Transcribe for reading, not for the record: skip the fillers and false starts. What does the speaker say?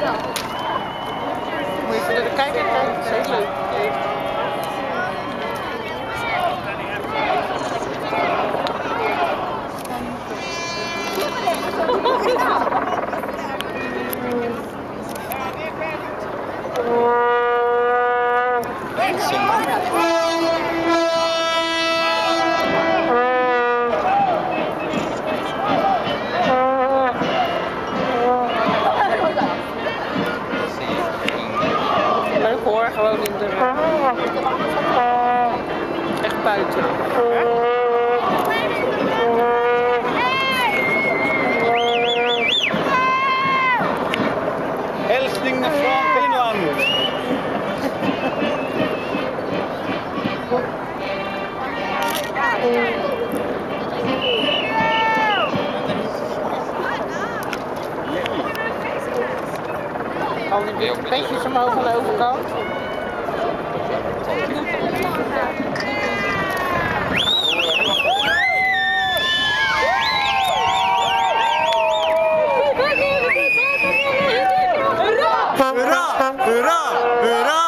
Moet je even kijken? Dat is heel leuk. Leuk hoor, gewoon in de echt buiten. Hälsning från Filmat. Al die witte petjes omhoog aan de overkant. Hurra! Hurra! Hurra!